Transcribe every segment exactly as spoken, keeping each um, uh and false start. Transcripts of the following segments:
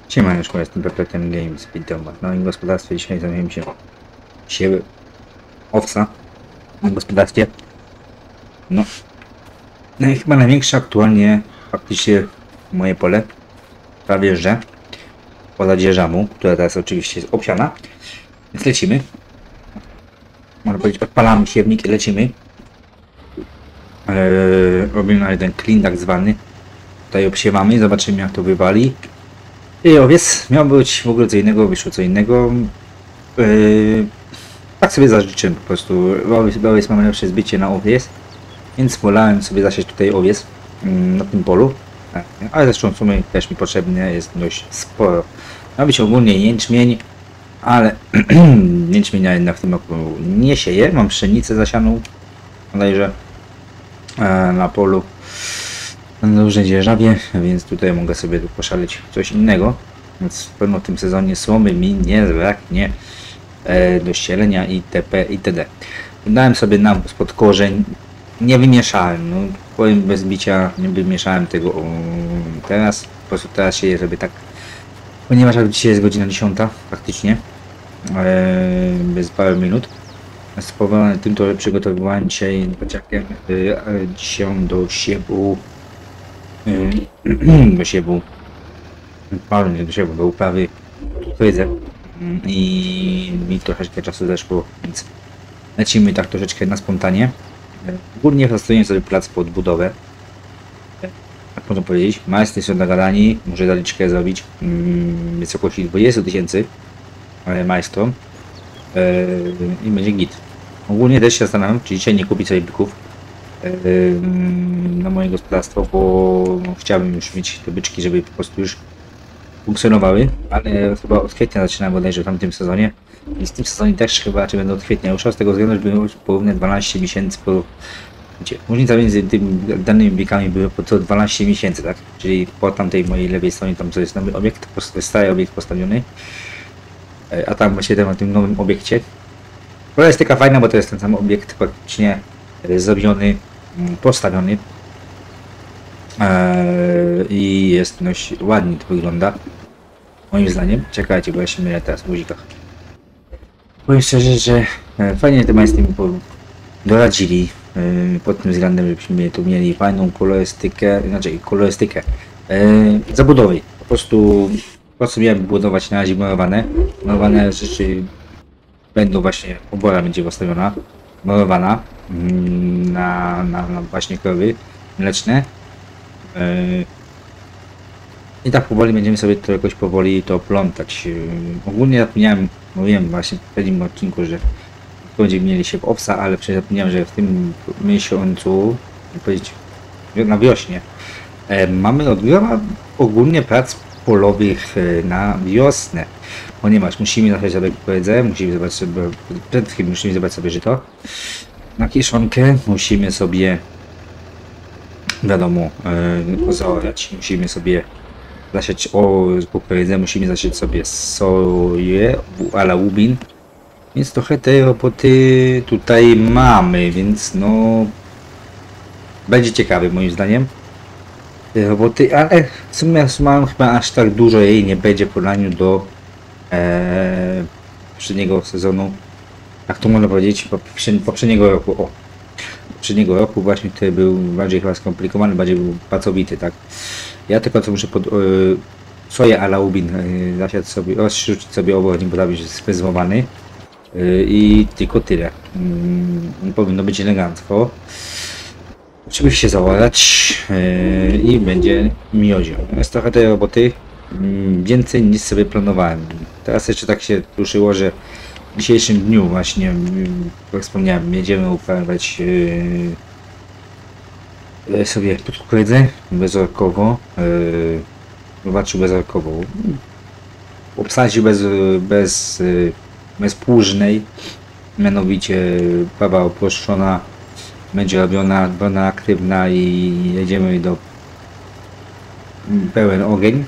Siemaneczko, jestem Perpetem Games, witam was. No i w gospodarstwie dzisiaj zajmiemy się siewy owca na gospodarstwie. No, no i chyba największe aktualnie faktycznie moje pole, prawie że poza dzierżawą, która teraz oczywiście jest obsiana, więc lecimy. Można powiedzieć, odpalamy siewnik i lecimy. Eee, robimy ten clean tak zwany. Tutaj obsiewamy, zobaczymy jak to wywali. I owiec miał być w ogóle co innego, wyszło co innego. Yy, tak sobie zażyczyłem po prostu. Owiec, owiec mamy lepsze zbycie na owiec, więc wolałem sobie zasiać tutaj owiec yy, na tym polu. Ale zresztą w sumie też mi potrzebne jest dość sporo. Ma być ogólnie jęczmień, ale jęczmienia jednak w tym roku nie sieję. Mam pszenicę zasianą bodajże yy, na polu. Na różnej dzierżawie, więc tutaj mogę sobie tu poszaleć coś innego. Więc pewno w tym sezonie słomy mi nie zabraknie e, do ścielenia itp. itd. Dałem sobie nam spod korzeń, nie wymieszałem, no powiem bez bicia, nie wymieszałem tego o, teraz, po prostu teraz sieję sobie tak, ponieważ dzisiaj jest godzina dziesiąta praktycznie, e, bez parę minut. Spowodowany tym, to że przygotowywałem dzisiaj kociakiem e, się do siewu do siewu, nie do siewu, do uprawy kukurydzy i mi troszeczkę czasu zeszło, więc lecimy tak troszeczkę na spontanie. Ogólnie rozstawiłem sobie plac pod budowę, tak można powiedzieć. Majstry są nagadani, muszę zaliczkę zrobić w wysokości dwadzieścia tysięcy majstrom i będzie git. Ogólnie też się zastanawiam, czy dzisiaj nie kupić sobie byków na moje gospodarstwo, bo no, chciałbym już mieć te byczki, żeby po prostu już funkcjonowały, ale chyba od kwietnia zaczynałem bodajże w tamtym sezonie i w tym sezonie też chyba raczej będę od kwietnia już, z tego względu, że było porównać dwanaście miesięcy po... Wiecie, różnica między tymi danymi bikami była po co dwanaście miesięcy, tak? Czyli po tamtej mojej lewej stronie, tam co jest nowy obiekt, stary obiekt postawiony, a tam właśnie na tym nowym obiekcie. To jest taka fajna, bo to jest ten sam obiekt praktycznie zrobiony, postawiony eee, i jest dość ładnie to wygląda moim zdaniem. Czekajcie, bo ja się mylę teraz w guzikach. Powiem szczerze, że e, fajnie te majstry mi doradzili e, pod tym względem, żebyśmy tu mieli fajną kolorystykę, znaczy kolorystykę e, zabudowy. Po prostu po co miałem budować na razie malowane. Malowane rzeczy będą właśnie, obora będzie postawiona, malowana na, na, na właśnie krowy mleczne. Yy. I tak powoli będziemy sobie to jakoś powoli to plątać. Yy. Ogólnie zapomniałem, mówiłem właśnie w poprzednim odcinku, że będziemy mieli się w owsa, ale przecież zapomniałem, że w tym miesiącu, jak powiedzieć, na wiośnie, yy, mamy od groma ogólnie prac polowych yy, na wiosnę. Ponieważ musimy zacząć sobie kukurydzę, musimy zobaczyć sobie, przede wszystkim musimy zobaczyć sobie żyto na kiszonkę, musimy sobie, wiadomo, yy, zaorać, musimy sobie zasiać o kukurydzę, musimy zasiać sobie soję, ala łubin, więc trochę tej roboty tutaj mamy, więc no będzie ciekawy moim zdaniem te roboty, ale w sumie sumą chyba aż tak dużo jej nie będzie w porównaniu do Eee, poprzedniego sezonu, jak to można powiedzieć, poprzedniego roku, o, poprzedniego roku właśnie, który był bardziej chyba skomplikowany, bardziej był pracowity, tak. Ja tylko co muszę pod e, soję ala ubin e, zasiać sobie, rozrzucić sobie obok, bo tam jest spezwowany e, i tylko tyle. Mm, powinno być elegancko. Oczywiście zaorać e, i będzie miodzio. Jest trochę tej roboty. Więcej niż sobie planowałem. Teraz jeszcze tak się ruszyło, że w dzisiejszym dniu właśnie, jak wspomniałem, jedziemy uprawiać yy, sobie kukurydzę bezorkowo, yy, zobaczył bezorkową, obsadził bez, bez, yy, bezpłużnej, mianowicie prawa oproszczona będzie robiona, pełna aktywna i jedziemy do pełen ogień.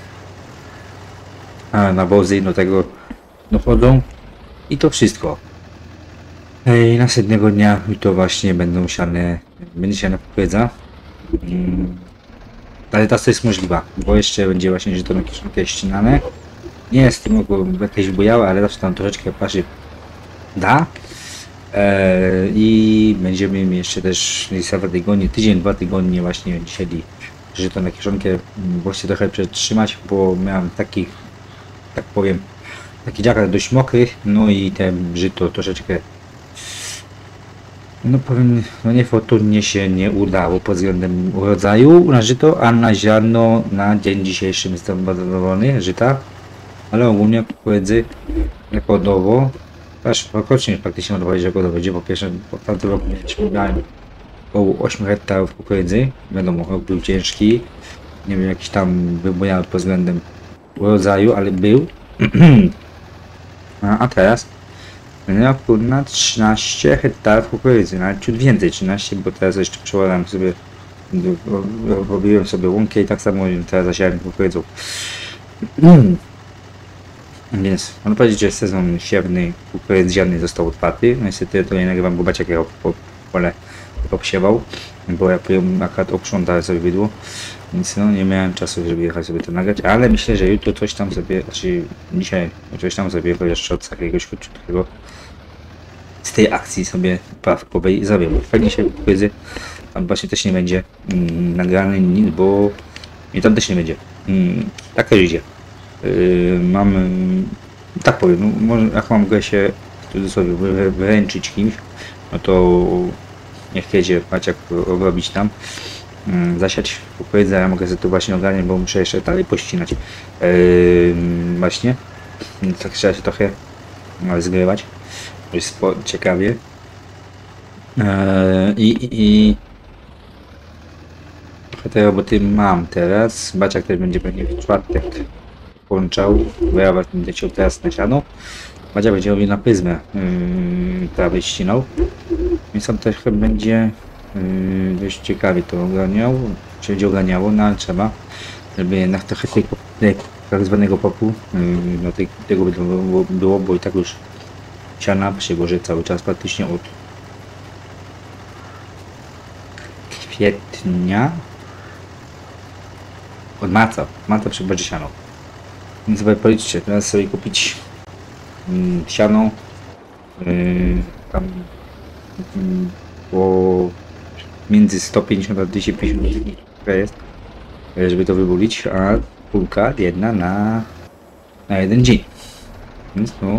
A nawozy do tego dochodzą i to wszystko. I następnego dnia to właśnie będą siane, będzie siana kukurydza. Ale ta jest możliwa, bo jeszcze będzie właśnie żyto na kieszonkę ścinane. Nie jest w tym roku jakieś bujałe, ale zawsze tam troszeczkę parzy da. Eee, I będziemy jeszcze też za tygodnie, tydzień, dwa tygodnie właśnie dzisiaj, że to na kieszonkę właśnie trochę przetrzymać, bo miałem takich, tak powiem, taki dziakar dość mokrych, no i te żyto troszeczkę, no powiem, no niefortunnie się nie udało pod względem rodzaju na żyto, a na ziarno na dzień dzisiejszy jestem bardzo zadowolony żyta, ale ogólnie kukurydzy rekordowo, aż rocznie praktycznie można powiedzieć rekordowo, gdzie po pierwsze po tamtym roku miałem około osiem hektarów kukurydzy, wiadomo, rok był ciężki, nie wiem, jakiś tam wybujany pod względem rodzaju, ale był. a, a teraz ja na trzynaście hektarów kukurydzy, nawet ciut więcej, trzynaście, bo teraz jeszcze przeładam sobie, robiłem sobie łąkę i tak samo teraz zasiałem kukurydzą. Więc można powiedzieć, że sezon siewny kukurydzy ziarny został otwarty. No niestety to nie nagrywam, bo baciak jechał po pole obsiewał, bo ja akurat oprzątałem sobie bydło, więc no nie miałem czasu, żeby jechać sobie to nagrać, ale myślę, że jutro coś tam sobie, znaczy dzisiaj coś tam sobie chociaż od jakiegoś krótkiego z tej akcji sobie prawkowej zrobię, bo fajnie się kukurydzy tam właśnie też nie będzie mm, nagrany nic, bo i tam też nie będzie. Mm, tak też idzie. Yy, mam, tak powiem, no, może jak mam go się w cudzysłowie wyręczyć kimś, no to niech jedzie Maciek robić tam, yy, zasiać kukurydzę, ja mogę sobie to właśnie ogarniać, bo muszę jeszcze dalej pościnać. Yy, właśnie, więc tak trzeba się trochę no, zgrywać, to jest ciekawie. Yy, i, i trochę tej roboty mam teraz, Baciak też będzie pewnie w czwartek włączał, bo ja będę ciął teraz na siano. Badzia będzie robił na pyzmę yy, prawie ścinał, więc on też chyba będzie yy, dość ciekawie to ogarniał, czy będzie ogarniało, no ale trzeba, żeby jednak trochę tej, tej tak zwanego popu, yy, no tej, tego by było, było, bo i tak już siana przyboży cały czas praktycznie od kwietnia, od marca, marca przyboży siano. Więc sobie policzcie, teraz sobie kupić mm, siano yy, tam yy, po między sto pięćdziesiąt a dwieście pięćdziesiąt jest, żeby to wybulić, a kulka jedna na, na jeden dzień. Więc no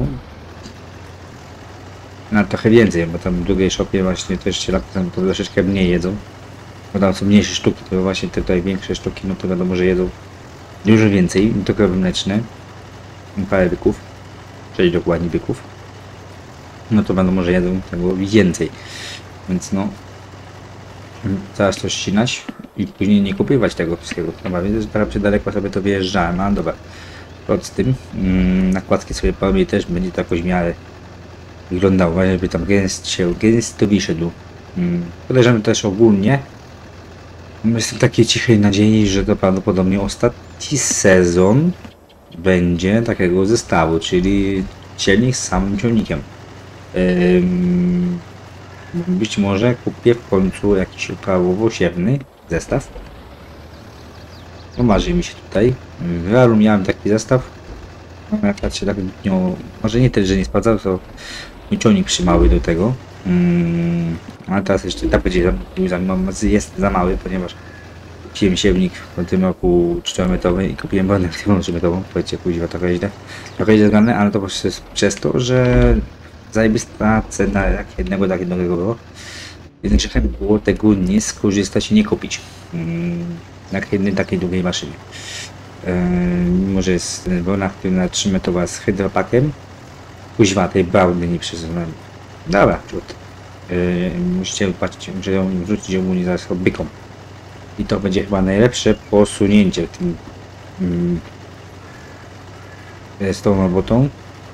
na trochę więcej, bo tam w drugiej szopie właśnie też się tam to troszeczkę mniej jedzą. Bo tam są mniejsze sztuki, to właśnie te tutaj większe sztuki, no to wiadomo, że jedzą dużo więcej, tylko mleczne, parę byków, sześć dokładnie byków, no to wiadomo, że jedzą tego więcej, więc no teraz to ścinać i później nie kupywać tego wszystkiego, chyba widzę, że teraz daleko sobie to wyjeżdżałem, ale dobra, pod tym mm, nakładki sobie porobię też będzie to jakoś w miarę wyglądało, żeby tam gęst się, gęsto wyszedł. Mm, podejrzewam też ogólnie, jestem takiej cichej nadziei, że to prawdopodobnie ostatni sezon będzie takiego zestawu, czyli cielnik z samym ciągnikiem. Ym, być może kupię w końcu jakiś uprawowo-siewny zestaw. No marzy mi się tutaj. W realu miałem taki zestaw. No jak się tak no, może nie tyle, że nie sprawdzał, to mój ciągnik przymały do tego. Ym, ale teraz jeszcze tak będzie za, jest za mały, ponieważ kupiłem siewnik w tym roku czterometrowy i kupiłem alternatywą trzymetrową. Powiedzcie, kuźwa, trochę źle. Trochę źle zgrane, ale to po prostu jest przez to, że zajebista cena jak jednego, tak jednego było. Więc grzechem było tego nie skorzystać i nie kupić. Hmm, jak jednej takiej długiej maszynie. Yy, mimo, że jest wolna, która na trzymetrowa z hydropakiem. Kuźwa, tej brauny nie przesunąłem. Dobra, czut. Yy, musicie patrzeć, muszę ją wrzucić ogólnie zaraz byką. I to będzie chyba najlepsze posunięcie tym, mm, z tą robotą.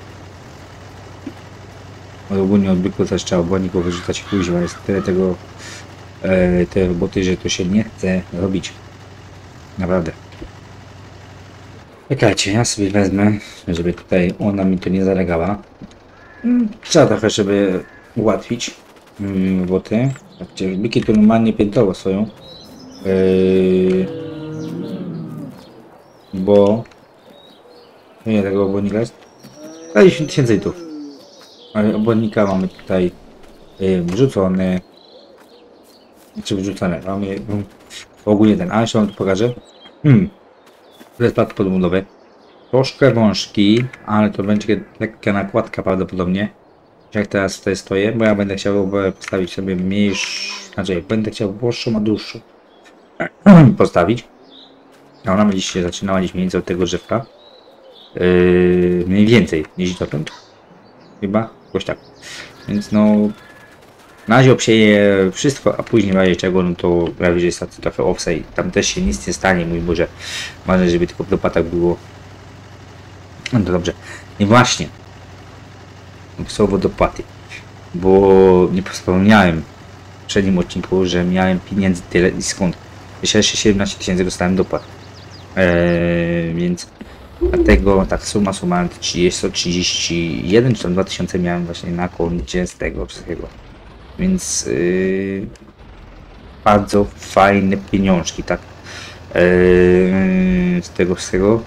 Od ogólnie od byku też trzeba obłoniku wyrzucać kuźwa. Jest tyle tego, e, tej roboty, że to się nie chce robić. Naprawdę. Czekajcie, ja sobie wezmę, żeby tutaj ona mi to nie zalegała. Trzeba trochę, żeby ułatwić mm, robotę. Byki to normalnie piętrowo stoją. Yy, bo Ile tego obłonnika jest? dziesięć tysięcy litrów. Ale obłonnika mamy tutaj yy, wrzucone. Czy wrzucone? Mamy yy, ogólnie ten, a jeszcze wam tu pokażę. Hmm. To jest plat podbudowy. Troszkę wążki, ale to będzie lekka nakładka prawdopodobnie. Jak teraz tutaj stoję, bo ja będę chciał postawić sobie mniejszy, znaczy będę chciał dłuższą, a dłuższą postawić. A ona będzie się zaczynała gdzieś mniej więcej od tego drzewka. Yy, mniej więcej niż dotąd. Chyba, jakoś tak. Więc no, na razie obsieję wszystko, a później w razie czego, no to prawie że jest trochę offside. Tam też się nic nie stanie, mój Boże. Ważne, żeby tylko w dopłatach było. No to dobrze. I właśnie. Słowo dopłaty. Bo nie wspomniałem w poprzednim odcinku, że miałem pieniędzy tyle i skąd. Jeszcze siedemnaście tysięcy dostałem dopłat. Eee, więc dlatego tak suma summarum trzydzieści, trzydzieści jeden czy tam dwa tysiące miałem właśnie na koncie z tego wszystkiego. Więc yy, bardzo fajne pieniążki, tak? Yy, z tego wszystkiego.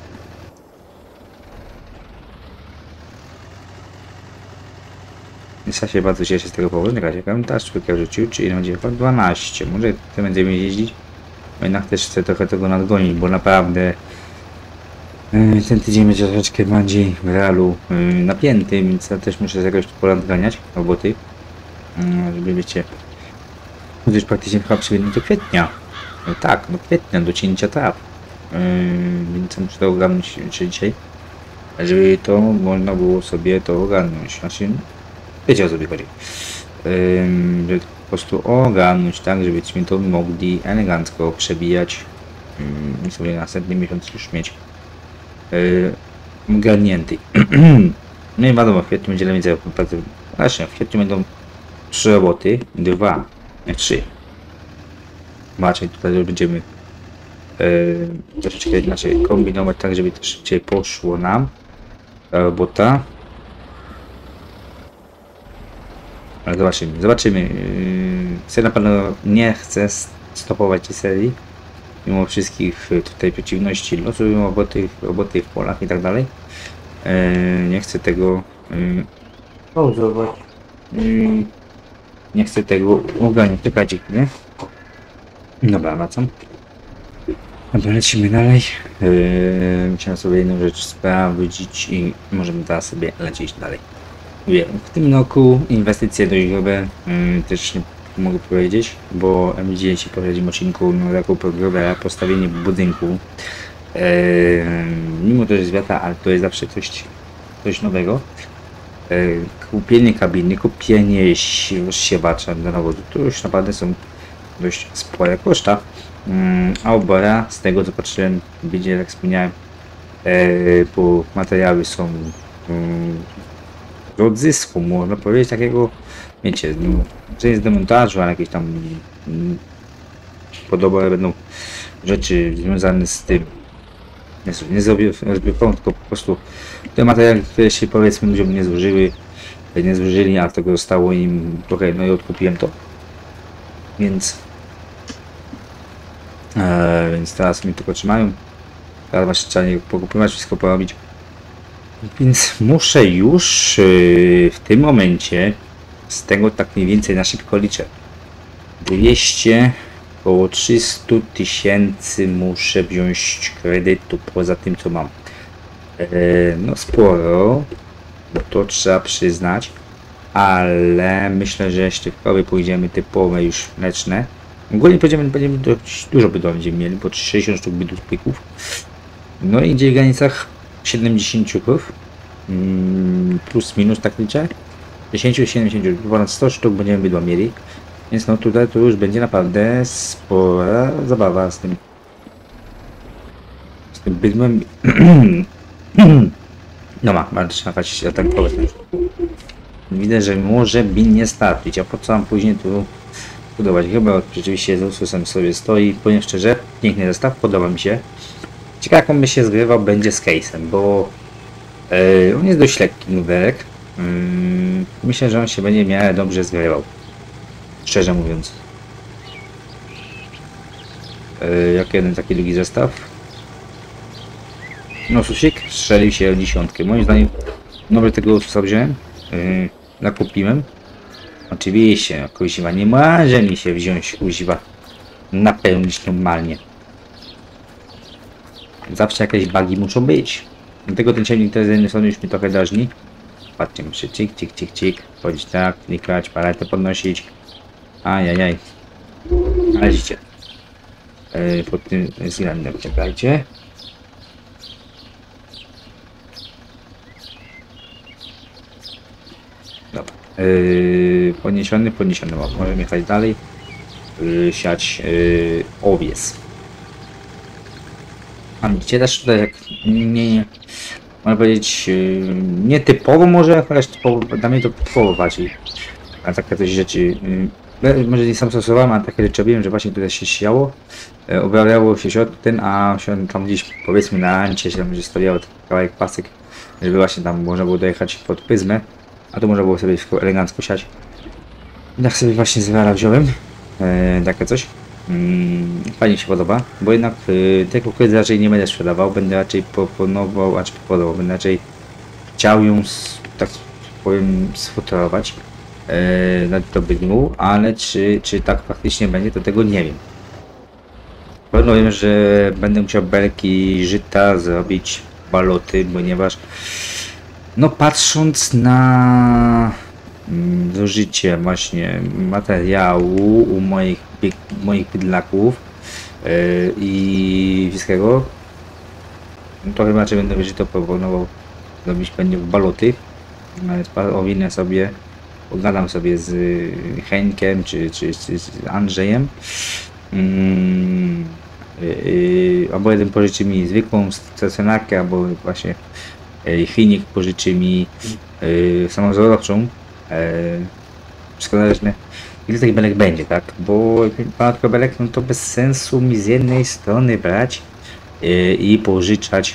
Ja się bardzo cieszę z tego powodu. Czekajcie, komentarz człowieka rzucił, czyli będzie chyba dwanaście. Może to będziemy jeździć. Bo jednak też chcę trochę tego nadgonić, bo naprawdę yy, ten tydzień będzie troszeczkę bardziej w realu yy, napięty, więc ja też muszę jakoś tu ponadganiać roboty. Yy, żeby wiecie, już praktycznie chyba przyjdzie do kwietnia. No tak, do kwietnia, do cięcia traw. Yy, więc muszę to ogarnąć dzisiaj, żeby to można było sobie to ogarnąć. Znaczy, wiecie o co mi chodzi. Ym, żeby po prostu ogarnąć tak, żebyśmy to mogli elegancko przebijać ym, i sobie następny miesiąc już mieć yy, ogarnięty. No i wiadomo, w kwietniu będzie więcej pracy. Właśnie, w kwietniu będą trzy roboty, dwa, nie trzy. Zobaczcie, tutaj będziemy yy, troszeczkę inaczej kombinować tak, żeby to szybciej poszło nam ta robota. Ale zobaczymy, zobaczymy. Yy, na pewno nie chcę stopować tej serii. Mimo wszystkich tutaj przeciwności losu, roboty, roboty w polach i tak dalej. Yy, nie chcę tego yy, pauzować. Yy, nie chcę tego ogarniać. Czekajcie chwilę. Dobra, wracam. Dobra, lecimy dalej. Yy, musiałem sobie jedną rzecz sprawdzić i możemy teraz sobie lecieć dalej. Wiem, w tym roku inwestycje dość grube, yy, też nie mogę powiedzieć, bo widzieliście ci w poprzednim odcinku no, zakup grube, postawienie budynku. Yy, mimo to, że jest wiata, ale to jest zawsze coś, coś nowego. Yy, kupienie kabiny, kupienie siewacza do nawozu, to już naprawdę są dość spore koszta. Yy, a obora, z tego co patrzyłem, będzie jak wspomniałem, yy, bo materiały są yy, do odzysku, można powiedzieć, takiego, wiecie, no, że jest do montażu, ale jakieś tam mm, podobne będą rzeczy związane z tym. Nie, nie zrobię tylko po prostu te materiały, które się powiedzmy ludziom nie zużyły, nie zużyli, a tego zostało im trochę, no i odkupiłem to. Więc e, więc teraz mi tylko trzymają. Teraz właśnie trzeba nie pokupywać, wszystko porobić. Więc muszę już yy, w tym momencie, z tego tak mniej więcej na szybko liczę, dwieście, około trzysta tysięcy muszę wziąć kredytu poza tym co mam. Yy, no sporo, bo to trzeba przyznać, ale myślę, że ścieżkowe pójdziemy typowe już mleczne. Ogólnie będziemy, będziemy dość dużo bydła będziemy mieli, bo sześćdziesiąt sztuk bydłów plików. No i gdzieś w granicach siedemdziesiąt krów, mm, plus minus tak liczę, dziesięć siedemdziesiąt, ponad sto sztuk będziemy bydła mieli, więc no tutaj to już będzie naprawdę spora zabawa z tym z tym bydłem. No ma, bardzo trzeba się atakować. Widzę, że może by nie starczyć, a po co mam później tu budować? Chyba rzeczywiście z Ursusem sobie stoi, powiem szczerze, piękny zestaw, podoba mi się. Ciekawe jak on by się zgrywał będzie z case'em, bo yy, on jest dość lekki numerek. Yy, myślę, że on się będzie w miarę dobrze zgrywał. Szczerze mówiąc. Yy, jak jeden taki drugi zestaw. No susik strzelił się o dziesiątkę. Moim zdaniem nowy tego ususa wziąłem. Yy, nakupiłem. Oczywiście, kuźwa, nie może mi się wziąć kuźwa. Napełnić normalnie. Zawsze jakieś bugi muszą być. Dlatego ten ciemnik teraz z jednej strony już mnie trochę drażni. Patrzcie, muszę cik, cik, cik, cik. Chodzić tak, klikać, paletę podnosić. Ajajaj. Ale widzicie. Yy, pod tym względem, czekajcie. Dobra. Yy, podniesiony, podniesiony. Możemy jechać dalej. Yy, siać yy, owiec. A widzicie też tutaj jak nie, nie można powiedzieć yy, nietypowo może, chociaż typowo, dla mnie to typowo bardziej. A takie coś rzeczy. Yy, może nie sam stosowałem, a takie rzeczy robiłem, że właśnie tutaj się siało. Yy, obrabiało się środ ten, a się tam gdzieś powiedzmy na rancie się tam gdzieś stawiało kawałek pasek, żeby właśnie tam można było dojechać pod pyzmę. A to można było sobie wszystko elegancko siać. I tak sobie właśnie z wara wziąłem. E, takie coś. Mm, fajnie się podoba, bo jednak e, tej kukurydzy raczej nie będę sprzedawał, będę raczej proponował, a czy proponował, będę raczej chciał ją, tak powiem, sfuturować e, na dobydnu, ale czy, czy tak faktycznie będzie, to tego nie wiem. Pewno wiem, że będę musiał belki żyta zrobić baloty, ponieważ no patrząc na zużycie właśnie materiału u moich, moich bydlaków yy, i wszystkiego, no to chyba raczej będę wyżej to proponował zrobić pewnie w baloty. Owinę sobie, pogadam sobie z Henkiem czy, czy, czy z Andrzejem. Yy, yy, albo jeden pożyczy mi zwykłą stacjonarkę, albo właśnie Chinik pożyczy mi yy, samozarodowczą. Wszystko zależne, ile tych belek będzie, tak? Bo jak ma tylko belek, no to bez sensu mi z jednej strony brać yy, i pożyczać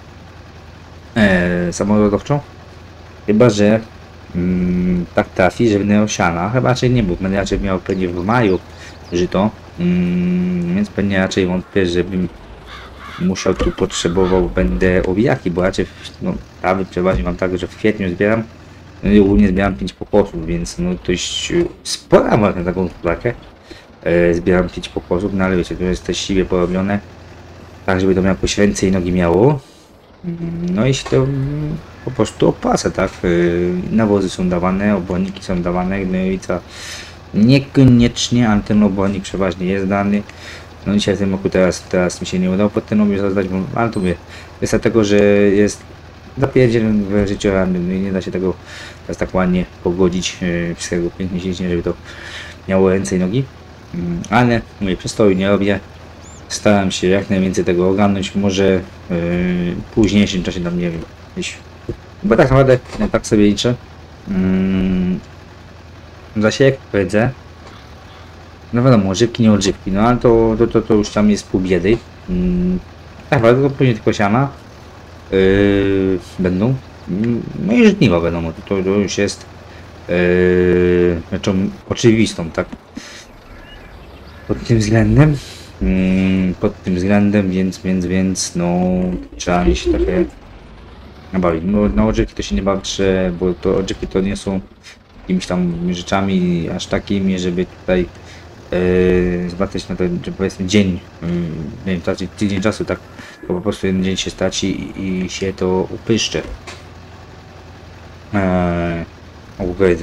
yy, samozarodowczą. Chyba że yy, tak trafi, że będę miał siana. Chyba raczej nie, bo będę raczej miał pewnie w maju żyto. Yy, więc pewnie raczej wątpię, żebym musiał tu potrzebował, będę owijaki, bo raczej no, prawie przeważnie mam tak, że w kwietniu zbieram. No i ogólnie zbieram pięć pokosów, więc no dość spora ma na taką flakę. E, zbieram pięć pokosów, no ale wiecie, to jest też siwie porobione, tak żeby to miało jakoś ręce i nogi miało. No i się to po prostu opłaca, tak? E, nawozy są dawane, oborniki są dawane, no i co? Niekoniecznie, ale ten obornik przeważnie jest dany. No dzisiaj w tym roku teraz, teraz mi się nie udało pod ten obieg zazdać, ale to wie. Jest dlatego, że jest zapierdzielony w życiu rannym, no i nie da się tego teraz tak ładnie pogodzić, yy, wszystkiego pięknie ślicznie, żeby to miało ręce i nogi. Yy, ale mówię, przestoju nie robię. Staram się jak najwięcej tego ogarnąć, może yy, w późniejszym czasie tam nie wiem, gdzieś. Bo tak naprawdę tak sobie liczę. Yy, zasięg powiedzę. No wiadomo, odżywki, nie odżywki, no ale to, to, to, to już tam jest pół biedy. Hmm, tak naprawdę to później tylko siana yy, będą. No i żniwa wiadomo, to, to już jest yy, rzeczą oczywistą, tak? Pod tym względem, yy, pod tym względem, więc, więc, więc, no trzeba mi się trochę nabawić. No, na odżywki to się nie bawię, bo to odżywki to nie są jakimiś tam rzeczami aż takimi, żeby tutaj Yy, zwracać na to, że powiedzmy dzień, yy, nie wiem, traci tydzień czasu, tak, bo po prostu jeden dzień się straci i, i się to upyszcze. Eee, upgrade.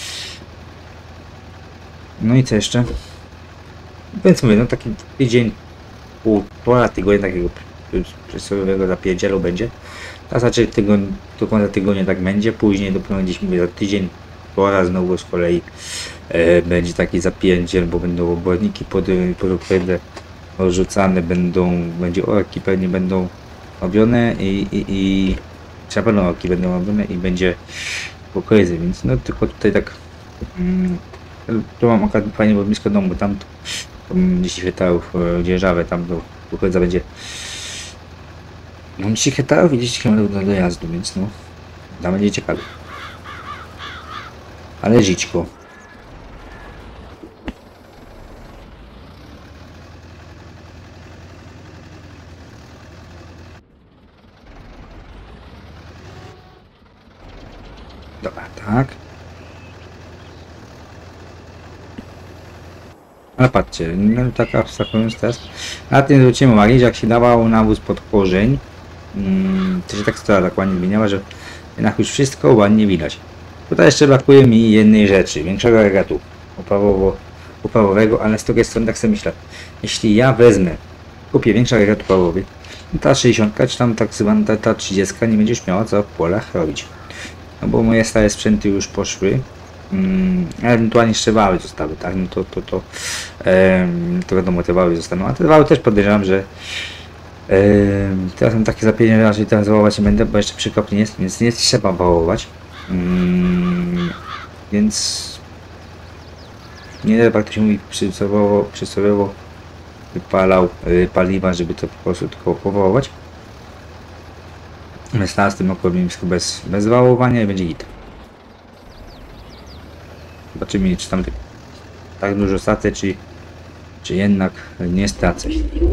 No i co jeszcze? Więc mówię, no taki tydzień, półtora tygodnia takiego przysłowiowego zapierdzielu będzie. A znaczy tygodń, do końca tygodnia tak będzie, później dopiero gdzieś mówię za tydzień, półtora znowu z kolei E, będzie taki zapierdziel, bo będą oborniki pod, pod upgrade'ę odrzucane, będą, będzie orki pewnie będą robione i, i, i na pewno orki będą robione i będzie pokryzy, więc no tylko tutaj tak mm, tu mam akurat fajnie, bo blisko domu, tam, tam dziesięć hektarów e, dzierżawę, tam do pokrydza będzie mam dziesięć hektarów i dziesięć kilometrów do dojazdu, więc no tam będzie ciekawe, ale żyćko. Dobra, tak. Ale patrzcie, no tak abstrahując teraz, na tym zwróciłem uwagę, że jak się dawał nawóz pod korzeń, mm, to się tak strona tak ładnie zmieniała, że jednak już wszystko ładnie widać. Tutaj jeszcze brakuje mi jednej rzeczy, większego agregatu uprawowo, uprawowego, ale z drugiej strony tak sobie myślę, jeśli ja wezmę, kupię większy agregat uprawowy, ta sześćdziesiątka czy tam tak zwana ta, ta trzydzieści nie będziesz miała co w polach robić. No bo moje stare sprzęty już poszły. Mm, ewentualnie jeszcze wały zostały, tak? No to, to, to, em, to wiadomo, te wały zostaną. A te wały też podejrzewam, że em, teraz mam takie zapienie, raczej teraz wałować nie będę, bo jeszcze przykopnie jest, więc nie trzeba wałować. Mm, więc nie wiem, jak to się mówi, przysłowiowo, przysłowiowo wypalał y, paliwa, żeby to po prostu tylko powołać. Więc teraz tym okrągłym bez, bez wałowania i będzie git. Zobaczymy, czy tam tak dużo stracę, czy, czy jednak nie stracę.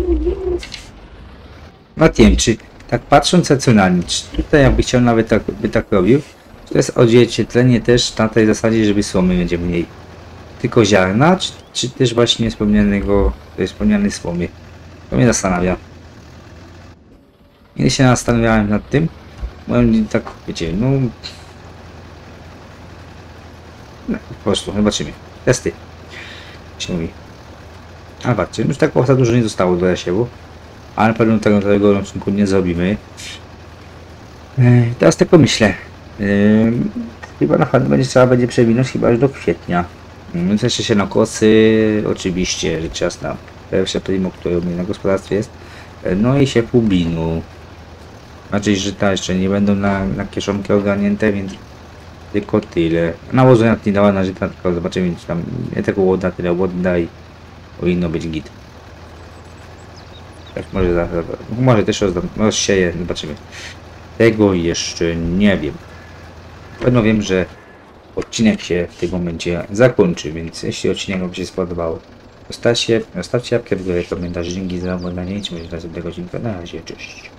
No nie wiem, czy tak patrząc racjonalnie, czy tutaj jakby chciał nawet tak, by tak robił, czy to jest odzwierciedlenie też na tej zasadzie, żeby słomy będzie mniej. Tylko ziarna, czy, czy też właśnie wspomnianego, wspomnianej słomy. To mnie zastanawia. Kiedy się zastanawiałem nad tym, bo tak, wiecie, no... no po prostu, zobaczymy. Testy. Się mówi. A patrzcie, już tak za dużo nie zostało do zasiewu, ale na pewno tego, tego odcinku nie zrobimy. Yy, teraz tylko myślę. Yy, chyba na pewno będzie trzeba będzie przewinąć chyba aż do kwietnia. Więc jeszcze się na kosy, oczywiście, rzecz jasna. Pierwsze primo, które u mnie na gospodarstwie jest. No i się pubinu. Znaczy, że ta jeszcze nie będą na, na kieszonki ogarnięte, więc tylko tyle. Nawozu nie dała na żyta, tylko zobaczymy, czy tam nie tego łoda, tyle łoda i powinno być git. Tak może, za, może też rozdam, rozsieję, zobaczymy. Tego jeszcze nie wiem. Pewno wiem, że odcinek się w tym momencie zakończy, więc jeśli odcinek Wam się spodobał, zostawcie, zostawcie łapkę w górę, komentarz, dzięki za oglądanie i trzymajcie się do następnego odcinka. Na razie, cześć.